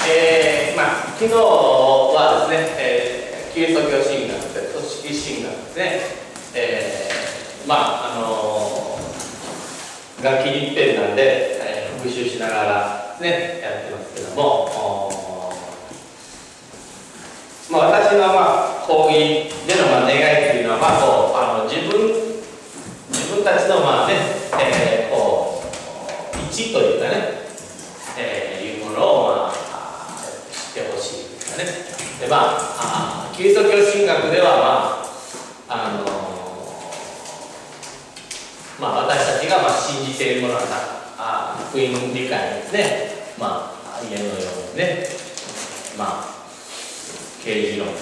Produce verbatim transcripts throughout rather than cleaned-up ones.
えー、まあ昨日はですね、えー、キリスト教神学で組織神学ですね、えー、まああのー、楽器一辺なんで、えー、復習しながらねやってますけども、まあ私のまあ講義でのまあ願いというのはまあこうあの自分自分たちのまあね、えー、こう一というかね、えー、いうものをまあ知ってほしいですかね。でまあ、あキリスト教神学ではまああのまあ私たちがまあ信じているものはあ福音理解ですね。まあ家のようにね、まあ啓示論ね、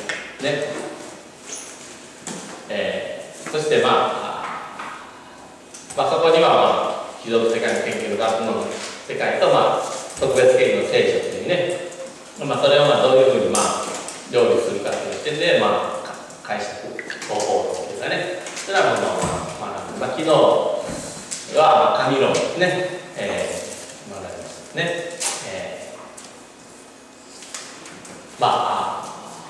えー、そしてまあまあそこにはまあ非属世界の研究の学問の世界とまあ特別権威の聖書というね、まあそれをまあどういうふうにまあ料理するかという点でまあ解釈方法論というかね、それはものを学ぶ。まあ昨日はまあ神論ですね、えー、学びましたね。えー、まあ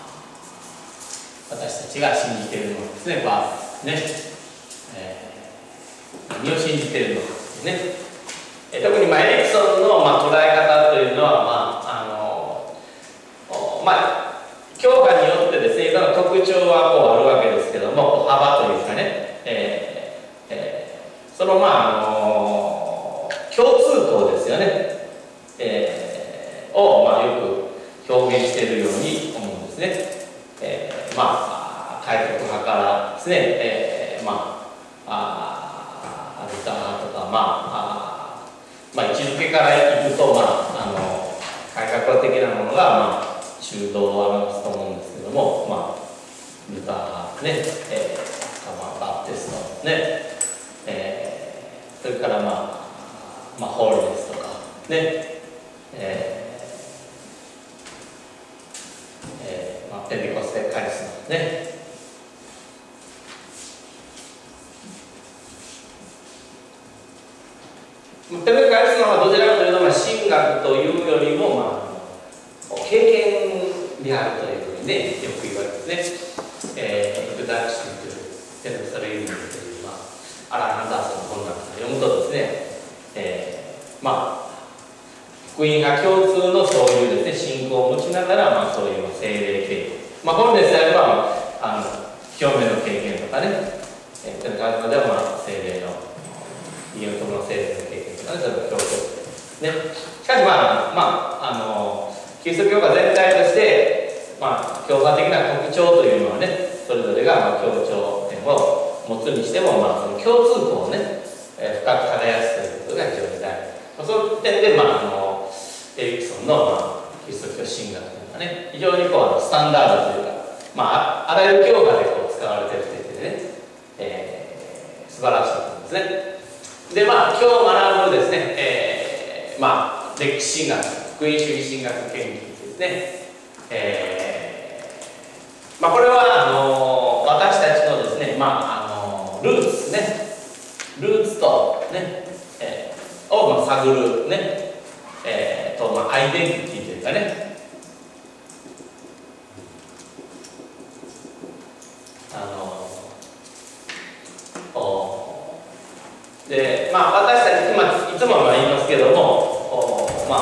私たちが信じているものですね、まあね、えー、何を信じているのかですね。えー、特にまあエリクソンのまあ捉え方というのは、まああのまあ、教派によってですね、いろんな特徴はこうあるわけですけども、幅というかね、えーえー、そのまあ、あの共通項ですよね、えー、をまあよく表現しているように思うんですね。えー、まあ開国派からですね、えー、まあアルタ派とか、まあ、あまあ位置づけからいくと、まあ、あの改革的なものが、まあ、中道を表すと思うんですけども、まあ、ルター派ね、えー、バプテストですね、えー、それから、まあ、まあホールネスとかね、えーえーまあ、ペンテコステカリスマね、ペンテコステカリスマはどちらかというと、まあ、神学というよりも、まあ、経験であるというふうにねよく言われますね。えー、イントダクションというテノストレイングという、まあ、アラン・アンダーソンの本なんか読むとですね、えー、まあ福音派共通のそういうですね信仰を持ちながら、まあ、そういう聖霊経験、まあ本でさえばあの表面の経験とかね、えー、それからではまあ聖霊の家の友の聖霊の経験とかね、それを強調してね。しかしまあまああのキリスト教会全体としてまあ教派的な特徴というのはね、それぞれがまあ強調点を持つにしても、まあその共通項をね、えー、深く耕すということが非常に大事。その点で、まあ、あのエリクソンの、まあ、キリスト教神学というのはね、非常にこうあのスタンダードというか、まあ、あらゆる教派でこう使われているという点でね、えー、素晴らしいと思うんですね。で、まあ、今日学ぶですね、えー、まあ、歴史神学、福音主義神学研究ですね、えー、まあ、これはあの私たちのですね、まあ、あのルーツですね、ルーツとね、えーをまあ探るね、えー、とまあアイデンティティというかね、あのおでまあ私たち、まあ、いつも言いますけども、おま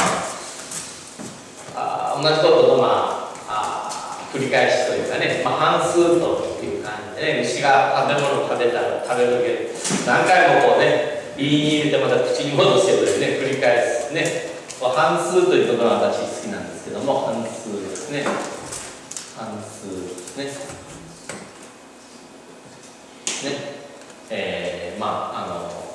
あ、あ同じことの、まあ、あ繰り返しというかね、まあ、半数という感じでね、虫が食べ物を食べたら食べるけど何回もこうね胃に入れてまた口に戻してというね繰り返すね。半数という言葉が私好きなんですけども、半数ですね。半数ですね。ね、えー、まああ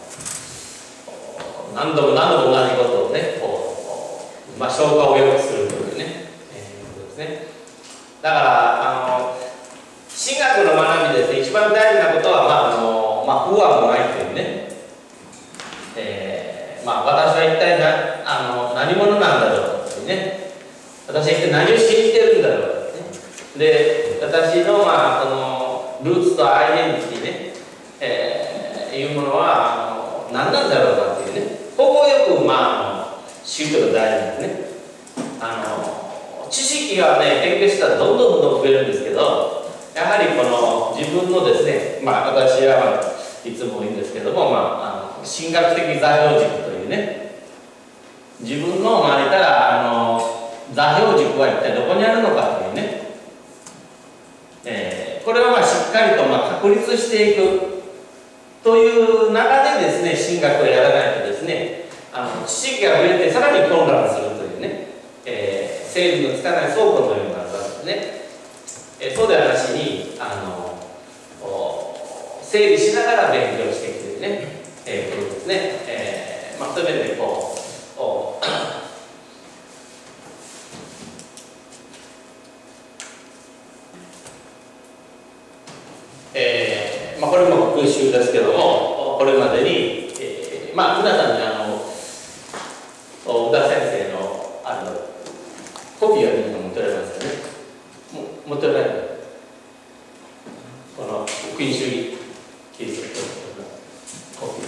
の何度も何度も同じことをね、こうまあ消化を良くするというね、えー、ことですね。だからあの神学の学びですね、一番大事なことはまああのまあ不安もないというね。えー、まあ私は一体なあの何者なんだろうというね、私は一体何を信じてるんだろうというね。で、私のまあこのルーツとアイデンティティね、えー、いうものはあの何なんだろうかというね、ここをよくまああの知ることが大事なんですね。あの知識がね勉強したらどんどんどんどん増えるんですけど、やはりこの自分のですね、まあ私はいつも言うんですけども、まあ、あの神学的座標軸というね、自分の周りからあの座標軸は一体どこにあるのかというね、えー、これをまあしっかりとまあ確立していくという中でですね、神学をやらないとですね、あの知識が増えてさらに混乱するというね、えー、整理のつかない倉庫のようになるわけですね。えー、そうではなしにあの整理しながら勉強していくというね、えー、ことですね。えー、まあそういう面でこうえーまあ、これも復習ですけども、これまでに、えー、まあ皆さんにあの宇田先生のあのコピーはみんな持っておられますよね。も持っておられるこの福音主義キリスト教のコピー。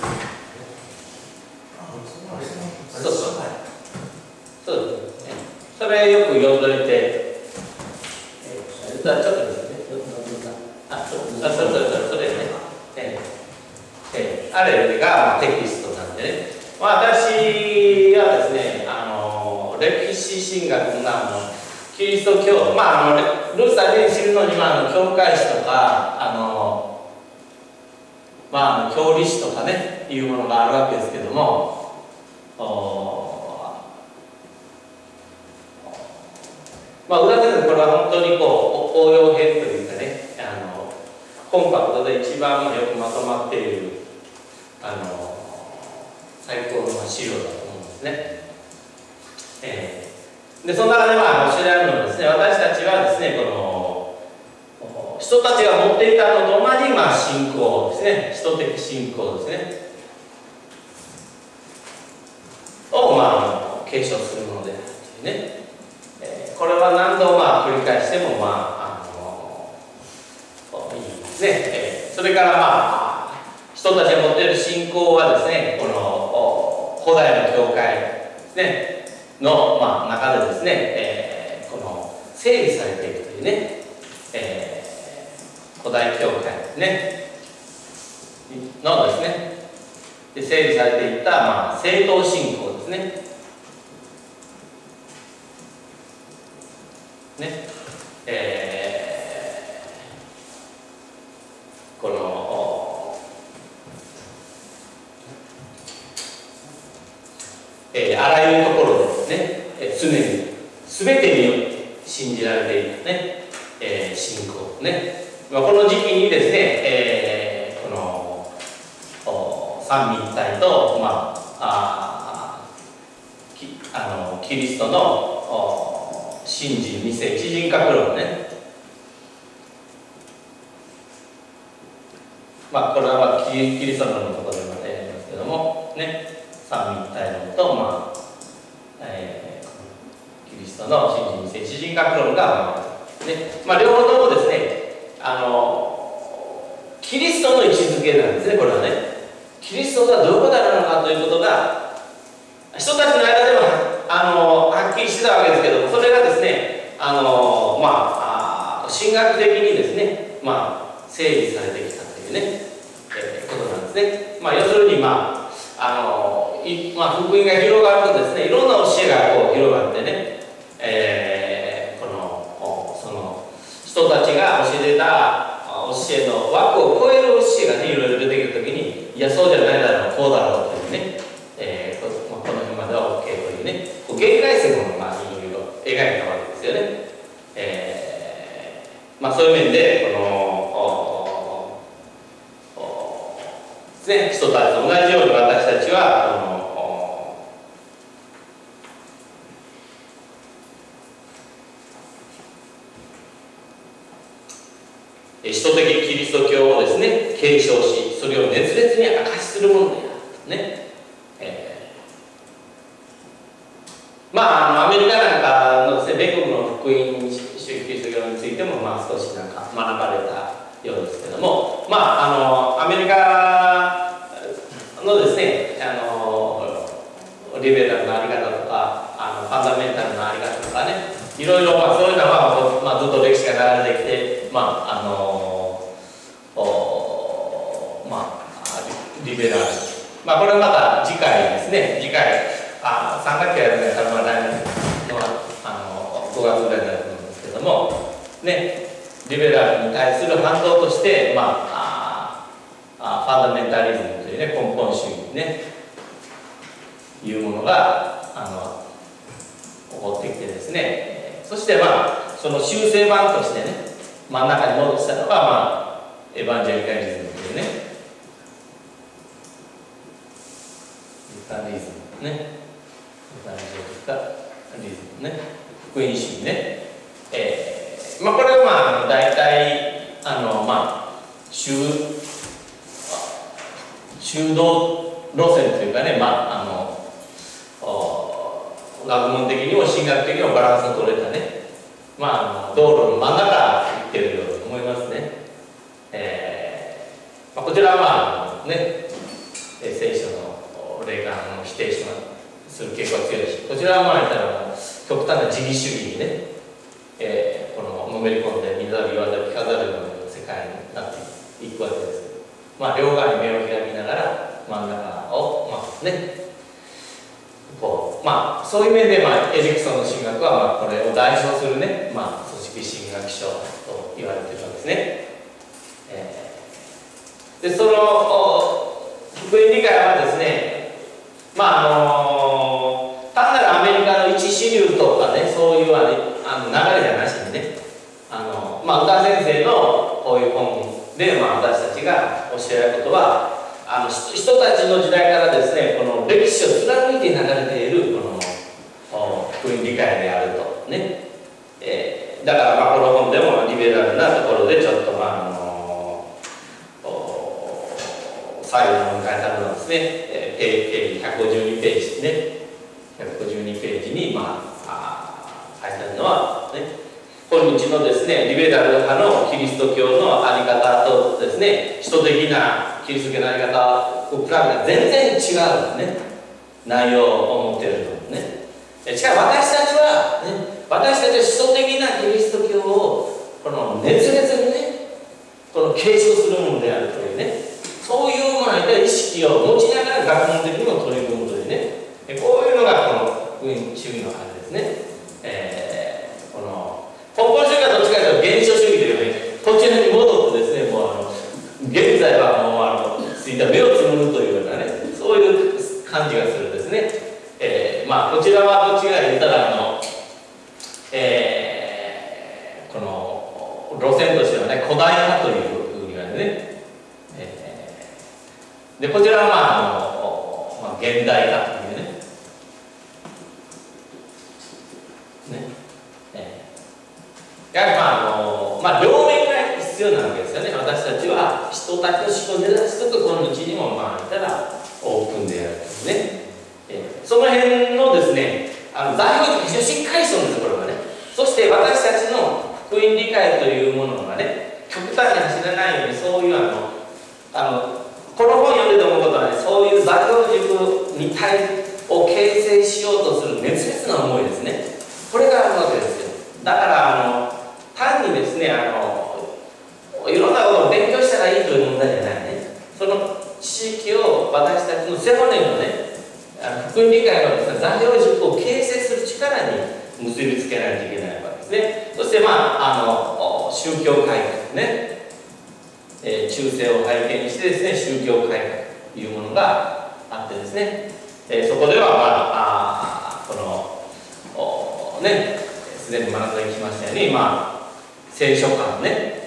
そうそうそうですね。それよく読んどいて、えー、ちょっとですね。あ、そうそうそうそうそれね。えーえー、あれがテキストなんでね。まあ、私はですね、あの歴史神学のあのキリスト教、まあ、あのルーサーで知るのにはあの教会史とかあの、まあ、あの教理史とかねいうものがあるわけですけども、まあ、宇田先生これは本当にこう応用編というかね、あのコンパクトで一番よくまとまっているあの最高の資料だと思うんですね。えー、でその中でまあ教えられるのはですね、私たちはですね、この人たちが持っていたのと同じまあ信仰ですね、人的信仰ですねをまあ継承するものであるというね、えー、これは何度まあ繰り返してもまああのいいですね。えー、それからまあ人たちが持っている信仰はですね、この古代の教会ですねの、まあ、中でですね、えー、この整理されていくというね、えー、古代教会ですねのですねで整理されていった、まあ、正統信仰ですねね、えー、このえー、あらゆるところでですね、えー、常に全てによって信じられているね、えー、信仰ね、まあ、この時期にですね、えー、この三位一体と、まあ、あきあのキリストの真人二世一人格論ね、まあこれはまあキリスト論のところでまたやりますけどもね、三位一体論と、まあえー、キリストの真人二世一人格論が、ね、まあ、両方ともですね、あのキリストの位置づけなんですね。これはね、キリストがどういうことなのかということが人たちの間ではあのはっきりしてたわけですけども、それがですね、あのまあ神学的にですね、まあ、整理されてきたというね、えー、ことなんですね。まあ、要するに、まああのいまあ、福音が広がるとですね、いろんな教えがこう広がってね、えー、このその人たちが教えてた教えの枠を超える教えがね、いろいろ出てくるときに、いやそうじゃないだろう、こうだろうというね、えー、こ, この辺までは OK というね、限界線をまあいろいろ描いたわけですよね。えー、まあそういう面でこのですね、人たちと同じように私たちはこの人的キリスト教をですね継承し、それを熱烈に明かしするものであるね。えー、まああのアメリカなんかのですね、米国の福音主義キリスト教についてもまあ少しなんか学ばれたようですけども、まああのアメリカのですね、あのリベラルなあり方とか、あのファンダメンタルなあり方とかね、 いろいろ、まあ、そういうのは、まあ、ずっと歴史が流れてきて、まああのおまあ、リベラル、まあ、これはまた次回ですね、次回、あさん学期はやるのは、多分来年のあのごがつぐらいになると思うんですけども、ね、リベラルに対する反動として、まあ、ああファンダメンタリズムというね、根本主義ね、いうものがあの起こってきてですね、そしてまあその修正版としてね、真ん中に戻したのが、まあ、エヴァンジェリカリズムというね、エヴァンリズムね、エヴァンジェリカリズムね、福音主義ね、えー、まあこれはまあ大体あのまあ修修道路線というかね、まああの学問的にも神学的にもバランスの取れたね、まあ、道路の真ん中に行ってるように思いますね。えーまあ、こちらはまあね、聖書の霊感を否定しまする傾向が強いし、こちらはまあ言ったら極端な自義主義にね、えー、こののめり込んで見ざる言わざる聞かざるような世界になっていくわけですけど、まあ両側に目を開きながら真ん中をまあね、こうまあ、そういう面で、まあ、エジクソンの神学は、まあ、これを代表するね、まあ、組織神学書と言われているわけですね。えー、でその福音理解はですね、まああの単なるアメリカの一主流とかね、そういうあの流れじゃなしにね、あの、まあ、宇田先生のこういう本で、まあ、私たちが教えられることは、あの人たちの時代からですね、この歴史を貫いて流れているこの福音理解であるとね、えー、だからまあこの本でもリベラルなところでちょっとまああの最後の本に書いてあるのはですね、えー、ページひゃくごじゅうにページね、ひゃくごじゅうにページにまあ書いてあるのはね、今日のですね、リベラル派のキリスト教のあり方とですね、首都的なキリスト教のあり方を比べたら全然違うんですね、内容を持っているのね。しかも私たちは、ね、私たちは首都的なキリスト教をこの熱烈にね、この継承するものであるというね、そういうものに対意識を持ちながら学問的にも取り組むというね、こういうのがこの福音主義の感じですね。えー、この根本主義はどっちかというと原初主義というね、こちらに戻ってですね、もうあの現在はもうあのついた目をつむるというようなね、そういう感じがするんですね。えー、まあこちらはどっちが言ったらあの、えー、この路線としてはね、古代派というふうに言われてね、えー、でこちらはまああの、まあ、現代派というね、ね、えー、やはりまああの、まあ両面が必要なわけですよね。私たちは人たちの思考を目指しつつ、この道にもまあ言ったらオープンであるんですね。えー、その辺のですね、あの材料が非常にしっかりしてるんです、これはね。そして私たちの福音理解というものがね、極端に走らないように、そういうあの、あのこの本読んでて思うことはね、そういう座標軸に対を形成しようとする熱烈な思いですね。これがあるわけですよ。だからあの単にですね、あのいろんなことを勉強したらいいという問題じゃないね。その知識を私たちの背骨のね、福音理解のですね、座標軸を形成する力に結びつけないといけないわけですね。そしてまああの宗教改革ね、えー、中世を背景にしてですね、宗教改革というものがあってですね、えー、そこではまあ、あこのね、すでに学んできましたように、まあ聖書観ね、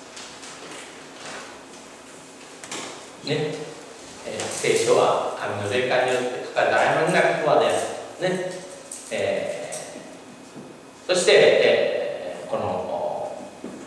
ね、えー、聖書は神の霊感によって書かれた曖昧な言葉である、ね、えー、そして、えー、この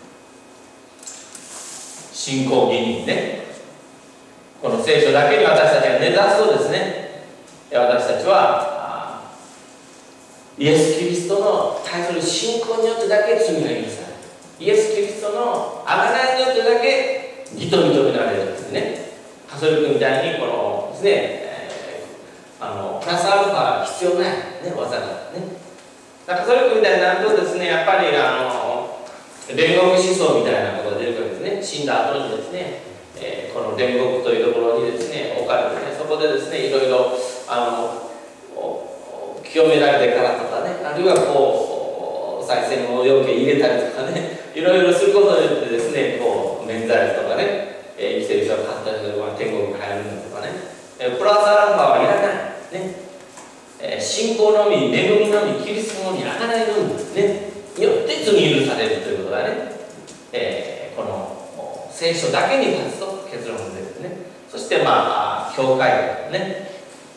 信仰義人ね、この聖書だけに私たちが根ざすとですね、私たちはイエス・キリストの対する信仰によってだけ罪が許される、イエス・キリストの贖いによってだけ義と認められるんですね。カトリックみたいにこのですね、えー、あのプラスアルファ必要ない、ね、技がね、 カトリックみたいになるとですね、やっぱりあの煉獄思想みたいなことが出るわけですね。死んだ後にですね、えー、この煉獄というところにですね置かれてね、そこでですねいろいろあの清められてからとかね、あるいはこう再生の要件入れたりとかね、いろいろすることによってですね、こう免罪とかね、えー、生きてる人が簡単に天国に入るんだとかね、えー、プラスアルファはいらないね、えー、信仰のみ、恵みのみ、キリストのみ、贖いのみね、によって罪許されるということがね、えー、この聖書だけに立つと結論が出るね。そしてまあ教会ね。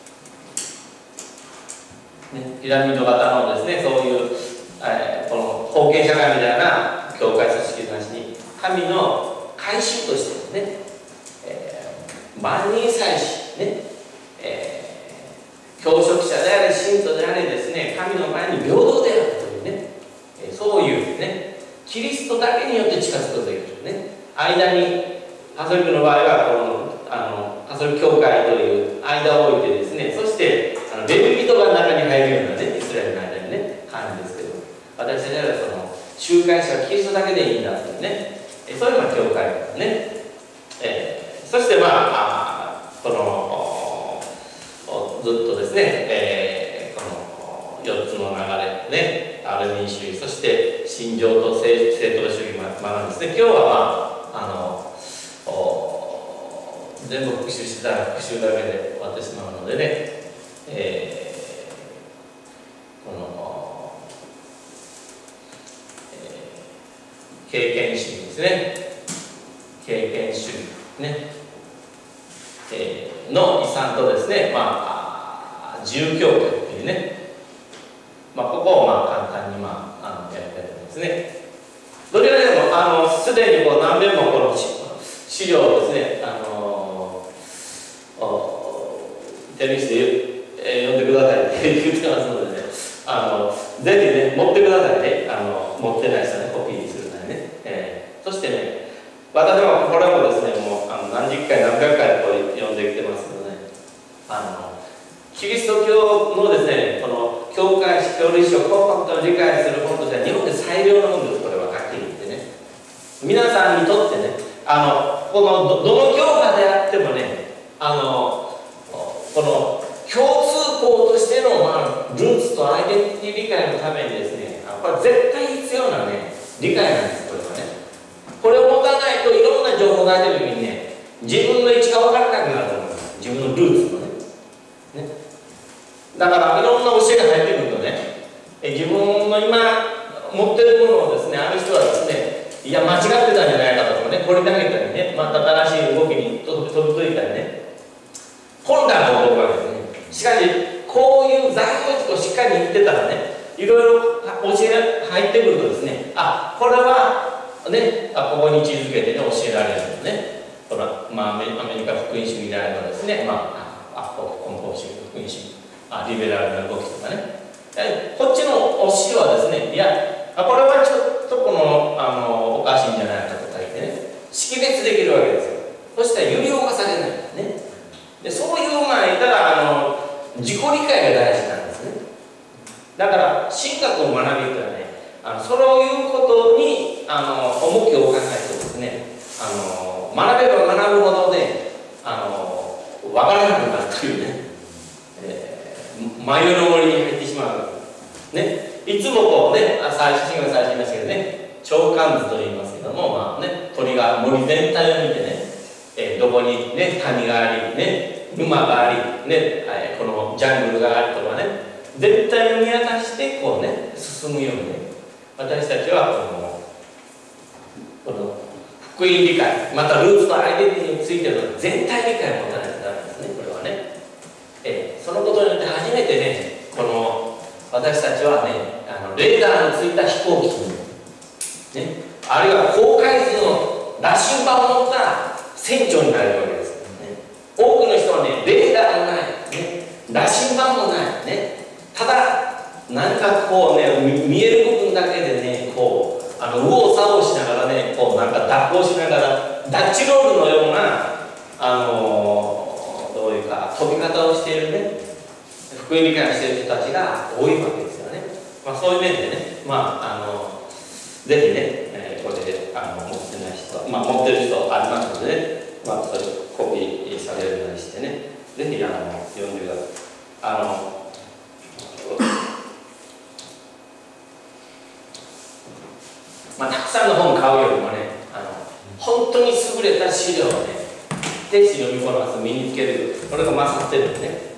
ね、ピラミッド型のですね、そういう、えー、この封建社会みたいな教会組織なしに神の改宗としてですね、えー、万人祭司ね、えー、教職者であれ信徒であれですね、神の前に平等であるというね、えー、そういうね、キリストだけによって近づくことができるね。間にカトリックの場合はこのあのカトリック教会という間を置いてですね、そしてあのレビ人が中に入るようなね、イスラエルの間にね、感じですけど、私たちはその集会者はキリストだけでいいんだというね、えそういうのが教会ですね。えー、そしてまあ、あこのずっとですね、えー、このよっつの流れね、アルミン主義、そして信条と正当主義学んですね。今日はまあ、あの全部復習してたら復習だけで終わってしまうのでね、えー、この、えー、経験主義ですね、経験主義ね、えー、の遺産とですね、まあ自由教会っていうね、まあここをまあ簡単にまああのやりたいと思いますね。どれらでもあのすでにこう何遍もこの資料をですね、あのテニスで、えー、読んでくださいって言ってますのでね、あのぜひね持ってくださいね、あの持ってない人はねコピーするなりね、えー、そしてね、私はこれもですね、もうあの何十回何百回こう読んできてますけどね、あのキリスト教のですね、この教会史教理書をコンパクトに理解する本としては日本で最良の本です。これははっきり言ってね、皆さんにとってね、あのこの ど, どの教派であってもね、あのこの共通項としての、まあ、ルーツとアイデンティティ理解のためにですね、これ絶対必要なね理解なんです。これはね、これを持たないといろんな情報が出るときにね、自分の位置が分からなくなると思います。自分のルーツのね。ね、だからいろんな教えが入ってくるとね、え自分の今持ってるものをですね、ある人はですね、いや間違ってたんじゃないかとかね、掘り下げたりね、また新しい動きに飛びついたりね、混乱が起こるわけですね。しかしこういう材料としっかり言ってたらね、いろいろ教えが入ってくるとですね、あ、これはね、あここに位置づけてね教えられるのね。これは、まあ、アメリカ福音主義であればですね、まあ、あ根本主義、福音主義、あリベラルな動きとかね、こっちの教えはですね、いや、これはちょっとこの、あのおかしいんじゃないかとか言ってね、識別できるわけですよ。そしたら揺り動かされないね。でそういうまあ言ったらあの自己理解が大事なんですね。だから神学を学びというのはね、あのそういうことにあの重きを置かないとですね、あの学べば学ぶほどね、あの分からなくなるというね、えー、迷いの森に入ってしまうね。いつもこうね、最初神学最初に言いましたけどね、鳥観図と言いますけども、まあね、鳥が森全体を見てね、えー、どこにね谷がありね、沼がありね、えー、このジャングルがありとかね、全体を見渡してこうね進むようにね、私たちはこのこの福音理解、またルーツとアイデンティティについての全体理解を持たないとダメですね。これはね、えー、そのことによって初めてね、この私たちはね、あのレーダーのついた飛行機にね、あるいは高海図の羅針盤を持った船長になれるわけです、ね、多くの人はね、レーダーもない、ね、羅針盤もない、ね、ただ何かこうね、見える部分だけでね、こうあの右往左往しながらね、こうなんか蛇行しながらダッチロールのようなあのー、どういうか飛び方をしているね、福音理解をしている人たちが多いわけですよね。 まあ、そういう面でね、まあ、あのぜひね、えー、これであの持ってない人、まあ、持ってる人ありますのでね、まあ、それコピーされるようにしてね、ぜひあの読んでください。あのまあ、たくさんの本買うよりもね、あの本当に優れた資料をね、ぜひ読みこなす、身につける、これが勝ってるんですね。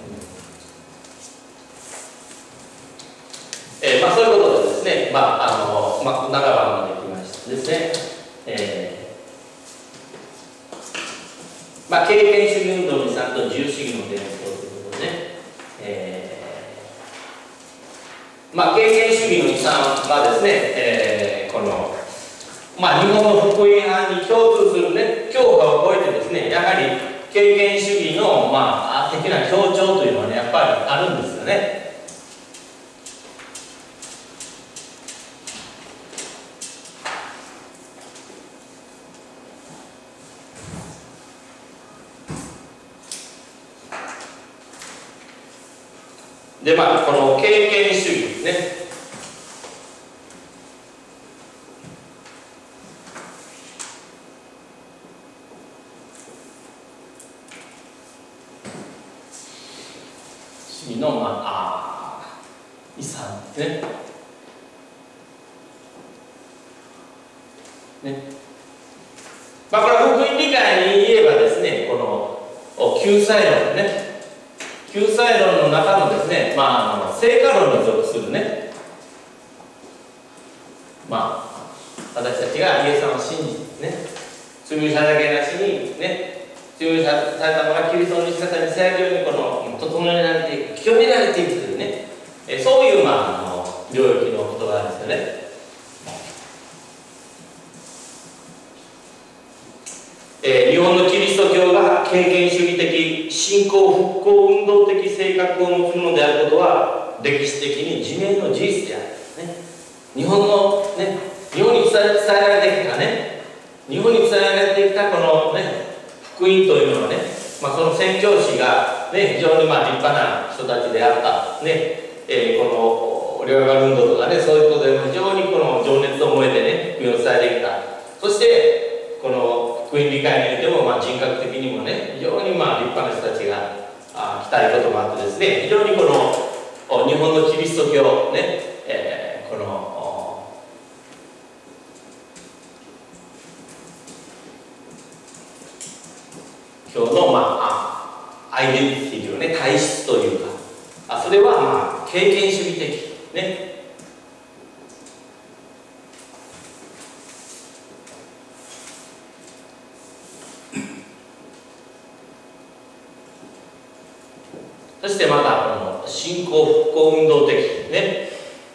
えーまあ、そういうことでですね、まああのまあ、長番まで来ましたですね、えーまあ、経験主義運動にさんと自由主義の伝統ということでね、えーまあ、経験主義のにさんはですね、えー、この、まあ、日本の福音派に共通するね、教科を超えてですね、やはり経験主義の、まあ、的な強調というのはね、やっぱりあるんですよね。で、まあ、この経験主義ですね。主義の、まあ、あ遺産ですね。ね。まあ、これは福音理解に言えばですね、この救済論ね。救済論の中のですね、まあ、あの聖火論に属するね、まあ、私たちがイエス様を信じてね、罪許されなしにね、罪許されたのがキリストの生き方にされるようにこの整えられていく、清められていくというね、えそういう、まあ、あの領域のことがあるんですよね。えー、日本のキリスト教が経験主義的信仰復興運動的性格を持つものであることは歴史的に自明の事実である、ね、日本の、ね、日本に伝え、伝えられてきたね日本に伝えられてきたこの、ね、福音というのはね、まあ、その宣教師が、ね、非常にまあ立派な人たちであった、ねえー、この両側運動とかね、そういうことで非常にこの情熱を燃えてね福音を伝えてきた。そしてこの福音理解においても、まあ、人格的にもね、非常にまあ立派な人たちがあ来たいこともあってですね、非常にこの日本のキリスト教ね、えー、この教のまあアイデンティティというね、体質というか、あそれはまあ経験主義的ね。そしてまたこの信仰復興運動的ね、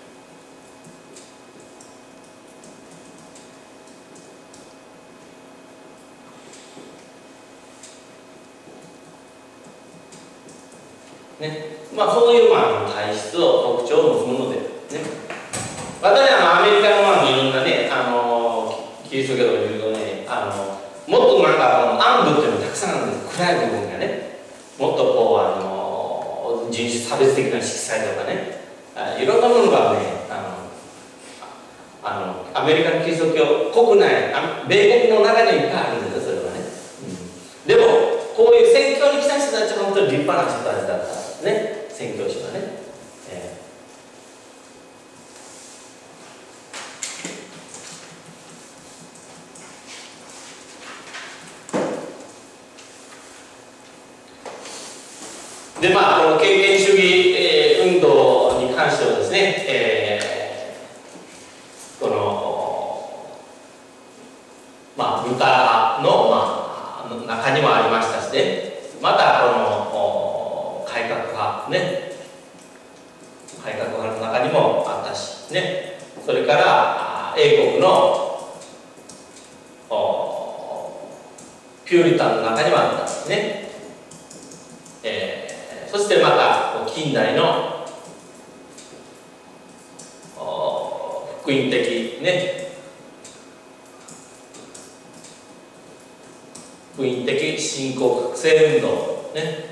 ね、まあそういうまあ体質を特徴を持つもので、ね、私はアメリカのまあいろんなね、あのキリスト教とかいうとね、あのもっとなんか暗部っていうのがたくさんあるんです。暗い部分がね、もっとこうあの人種差別的な色彩とかね、いろんなものがね、あのあのアメリカのキリスト教国内、米国の中にいっぱいあるんですよ、それはね、うん、でもこういう宣教に来た人たちは本当に立派な人たちだったんですね、宣教師はね、えー、でまあこの経験主義、えー、運動に関してはですね、えー、このまあルター派の、まあ、中にもありましたしね、またこの改革派ね、改革派の中にもあったしね、それから英国のピューリタンの中にもあったんですね、えー、そしてまた近代の福音的ね、福音的信仰覚醒運動ね、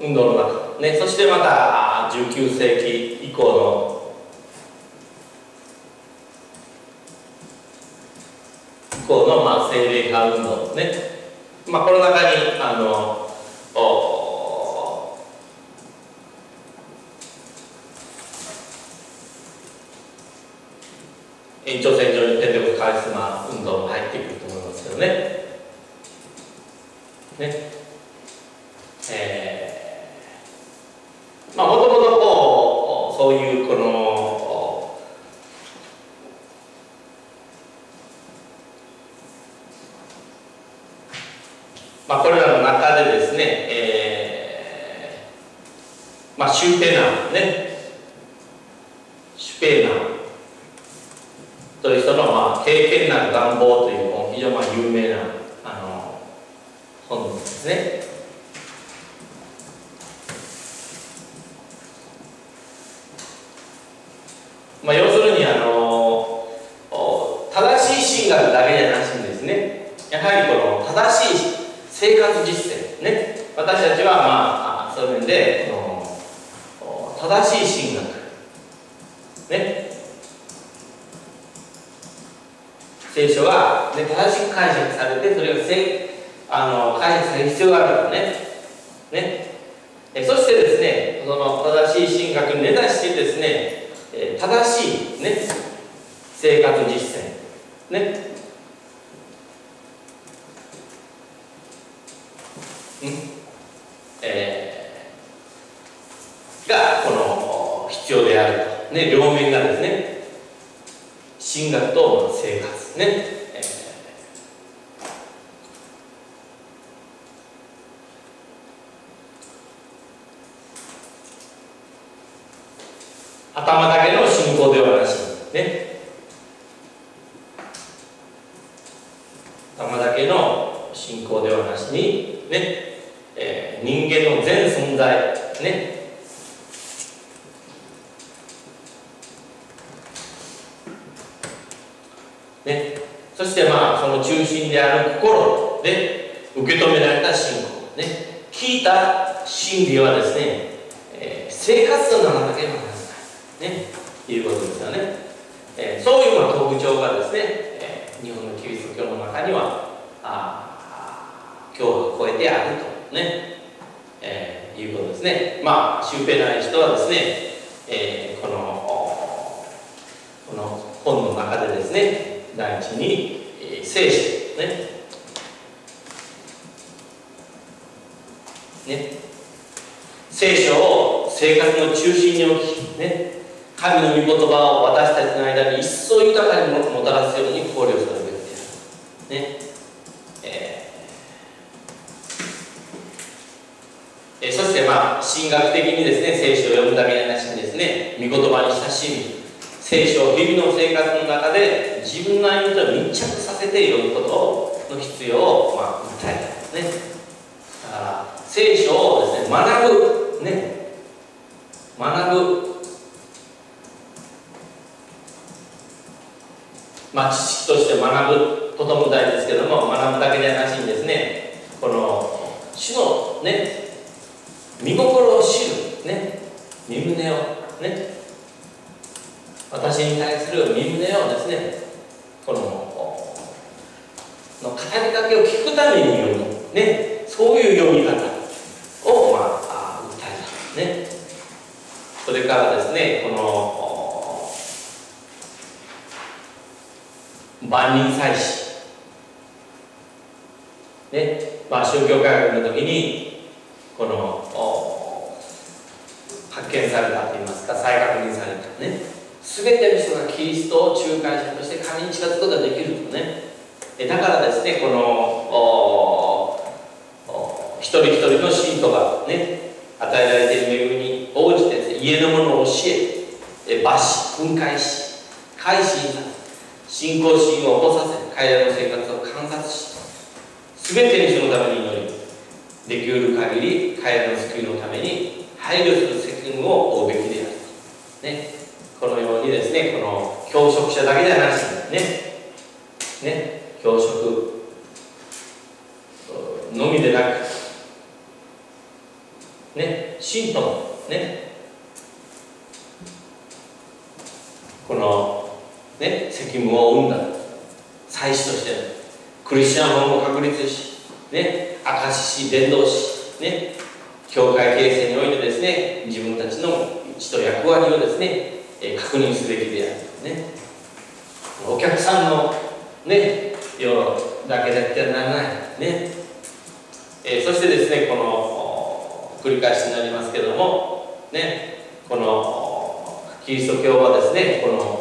運動の中、ね、そしてまたじゅうきゅうせいき以降の以降の、まあ、精霊派運動ね、まあ、この中にあの延長線上にペンテコステカリスマ運動も入ってくると思いますけどね。ねえー、まあもともとこうそういうこのまあこれらの中でですね、えー、まあシューペナーね、シュペーナーという人の、まあ、経験なる願望という非常にまあ有名なあの本ですね。まあ、要するにあの正しい神学だけじゃなしにですね、やはりこの正しい生活実践ね、私たちはまあそういう面でこの正しい神学ね、聖書が、ね、正しく解釈されて、それがせあの解釈される必要があるとね。ねえそしてですね、その正しい神学に根ざしてですね、正しい、ね、生活実践、ねうんえー、がこの必要であると、ね、両面がですね、神学と生活ね、えー、頭だけの信仰ではなしにね、頭だけの信仰ではなしにね、えー、人間の全存在ね、ね、そしてまあその中心である心で受け止められた信仰ね、聞いた真理はですね、えー、生活とならなければならないね、いうことですよね。えー、そういうまあ特徴がですね、えー、日本のキリスト教の中にはあ教を超えてあるとね、えー、いうことですね。まあシューペナー人はですね、えー、このこの本の中でですね、第一に、えー、聖書ねね聖書を生活の中心に置き、ね、神の御言葉を私たちの間に一層豊かにもたらすように考慮するべきである、ねえーえー、そしてまあ神学的にですね、聖書を読むだけでなしにですね、御言葉に親しみ、聖書を日々の生活の中で自分の歩みと密着させて読むことの必要を、まあ、訴えたんですね。だから聖書をですね、学ぶね、学ぶ、まあ知識として学ぶことも大事ですけども、学ぶだけではなしにですね、この主のね、見心を知るね、身旨をね、私に対する身旨をですね、このの語りかけを聞くために読むね、そういう読み方をまあ訴えたね。それからですね、この万人祭司ね、まあ宗教改革の時にこの発見されたといいますか、再確認されたね。すべての人がキリストを仲介者として神に近づくことができるとね。だからですね、この一人一人の信徒がね、与えられている恵みに応じてですね、家のものを教え、罰し、訓戒し、改心させ、信仰心を起こさせ、彼らの生活を観察し、すべての人のために祈り、できうる限り彼らの救いのために配慮する責任を負うべきであるとね。このようにですね、この教職者だけではなしにね、ね、教職のみでなく、 ね、信徒のね、このね、責務を負んだ祭司としてのクリスチャン本を確立し、ね、証しし伝道し、ね、教会形成においてですね、自分たちの位置と役割をですね、えー、確認すべきであるね。お客さんのね、よだけでってはならないね。えー、そしてですね、この繰り返しになりますけども、ね、このキリスト教はですね、この